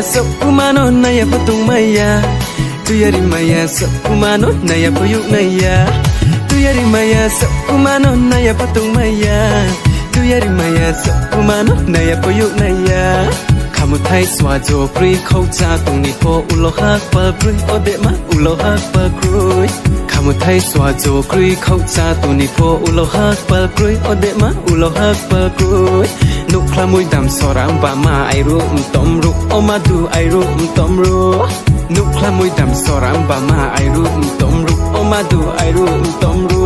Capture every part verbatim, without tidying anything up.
sok kumano na ya patung maya. Tu yari maya sok kumano na ya puyuk na ya. Tu yari maya sok kumano na ya patung maya. Tu yari maya sok kumano na ya puyuk na ya. Kamu thai swa jo pri khâu cha tung ni po ulo hak pa pri ode ma ulo hak pa krui. Kamu thai swa jo pri khâu cha tung ni po ulo hak pa krui ode ma ulo hak pa krui. Nuk klamui dam soram ba ma ai ru tom ru o ma du ai ru tom ru. Nuk klamui dam soram ba ma ai ru tom ru o ma du ai ru tom ru.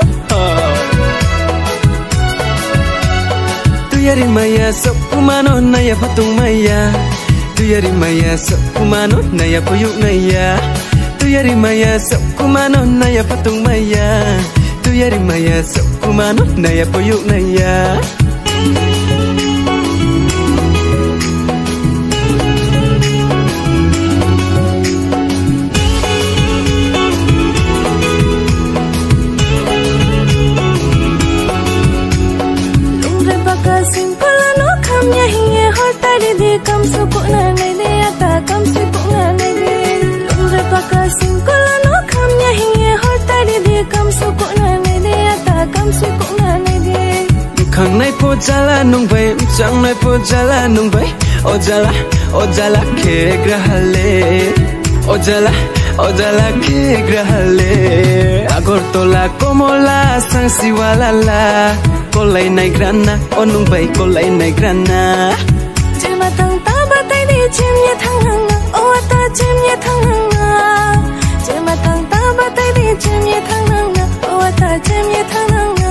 Tu yari maya sok kumano na ya patung maya. Tu yari maya sok kumano na ya puyuk na ya. Tu yari maya sok kumano na ya patung maya. Tu yari maya sok kumano na ya puyuk na ya. Kam suku na nai de ata kam suku na nai de lumre paka singkola no kam nya hinge horta de de kam suku na nai de ata kam suku na nai de khang nai po jala nung bai chang nai po jala nung bai o jala o jala ke grahale o jala o jala ke grahale agor tola como la sang siwala la kolai nai grana o nung bai kolai nai grana. Chim ye thang hang na, oh ta chim ye thang hang na. Chim ma thang ta ba tai di chim ye thang hang na, oh ta chim ye thang hang na.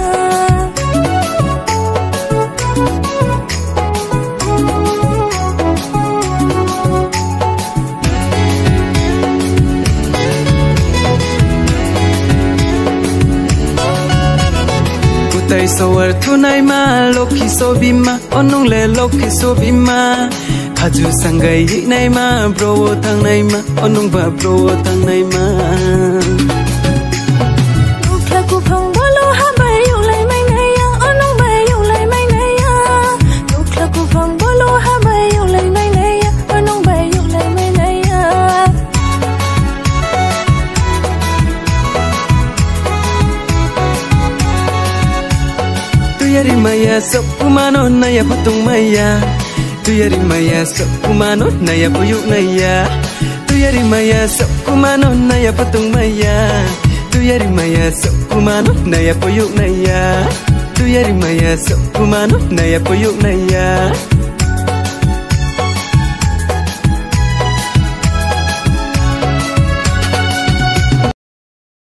Kutai sawar tunai ma, lokhi sobima, onung le lokhi sobima. Haju sangai nai ma bro thang nai ma onung ba bro thang nai ma. Nukla ku phang bolo ha bai yu lai mai nai ya onung bai yu lai mai nai ya. Nukla ku phang bolo ha bai yu lai mai nai ya onung bai yu lai mai nai ya. Tu yari maya sok kumano na ya patung maya. Tu yari maya sok kumano na ya puyuk na ya. Tu yari maya sok kumano na ya patung maya. Tu yari maya sok kumano na ya puyuk na ya. Tu yari maya sok kumano na ya puyuk na ya.